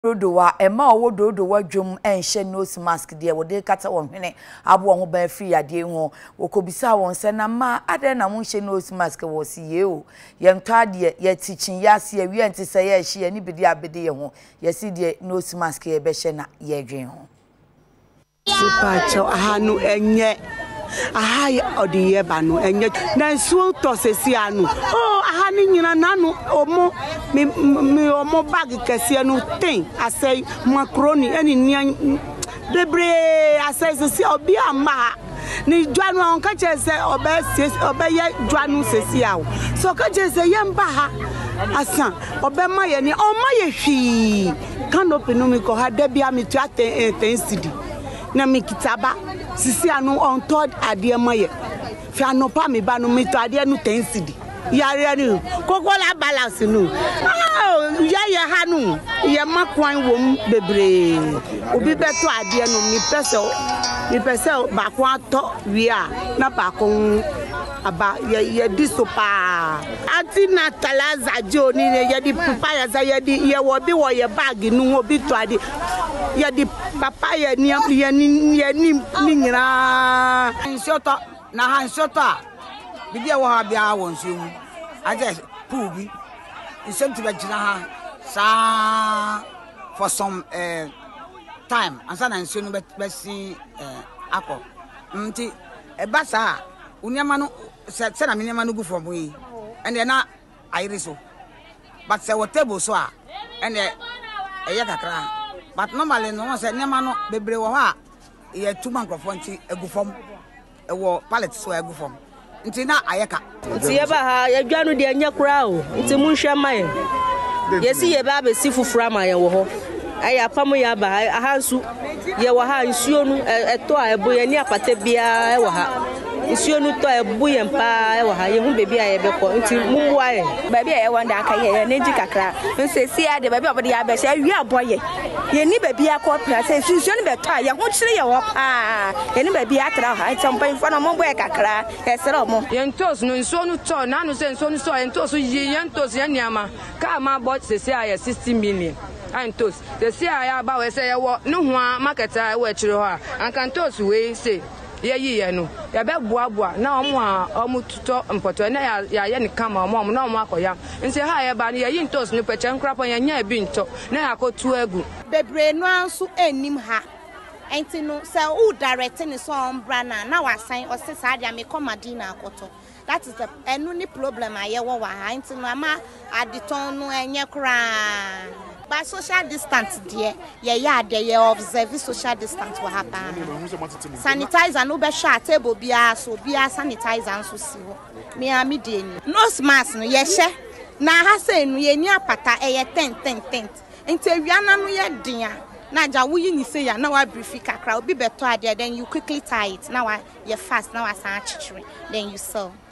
Rodowa ema owo dodowa dwom enhye nose mask de wode kata won hwene abo ho ba free ade ho okobisa won se na ma ade na mo hye nose mask wo si ye o ye nto ade ye tichin ya se awie enti se ye hye ni bidi abede ye ho ye si de nose mask ye be hye na ye dwen ho sipa cho ahanu enye ahai odiye banu enye na nsuo to sesi anu oh ahani nyina nanu omo mi omo bag kese anu ten asai macaroni eni nia bebre asai sesi obi ama ni dwanu on ka chese obeye dwanu sesi awo so ka chese ye mba ha asan obema ye ni o ma ye hwi canopy no mi ko ha da bia mi tu aten cedi na mi kitaba sisi anu on third ade maye fi anopa mi ba no mi to ade nu 10 cedi yare ni kokola balance nu ya hanu ye makwan wom bebre obi beto ade nu mi pese ba kwa to wi a na ba kon aba ye disopa anti na talaza joni ye di papaya za ye di ye wo bi wo ye bag nu obi to ade ye di papaya ni nyina nsoto na ha nsoto a bibia wo ha bia wo nso mu aje pool bi nsemti be gina ha sa for some time ansa na nso no be si akọ nti e ba sa unyama no se na menyama no gu from yi ene na ayire so but se table so a ene eye kakra but normally no se nyama no bebre wo ha ye tuma nkrofo nti egu fom e wo pallet so egu fom nti na ayeka nti ye ba ha ye dwanu de anya kura o nti munhwe maye ye si ye ba be si fufura maye wo ho aya pam ya ba ahansu ye wo ha nsuo nu eto a ebo ye ni apata bia e wo ha nsuo nu to ebu ye mpa e wo ha ye hu bebi a ye be ko nti mumwa ye bebi a ye won da aka ye neji kakra nse si ade bebi obode ya be hye wi aboye ye ni bebi akọ pra se nsuo nu be to a ye ho kire ye wo pa ye ni bebi atra ha champa info na mo boye kakra e sere mo ye ntos nu nsuo nu to na nu se nsuo nu so ye ntos ye ntos ye niama ka ma bo se se a ye 60 million antos the see aya ba we say ye wo no ho market a we chire ho a ankantos we say ye yi no ya be boaboa na omo a omo tuto mpoto na ya ne kama omo na omo akoya nse ha ye ba ne ye ntos no peche nkrapon ya nya bi nto na ya kotu agu bebre no anso enim ha enti no say who direct ni so ombra na wasan o se sa dia me komadina akoto that is the any problem aye wo wa ha enti no ama aditon no enye kra by social distance there yeah they observe social distance will happen sanitizer no be share table bia so bia sanitizer so si ho me ami de ni nose mask no ye hye na ha say no ye ni apata eye 10 enti awiana no ye den a na ja wo yi ni say ya na wa brief kakra obi beto ade then you quickly tie it na wa ye fast na wa san chichire then you sell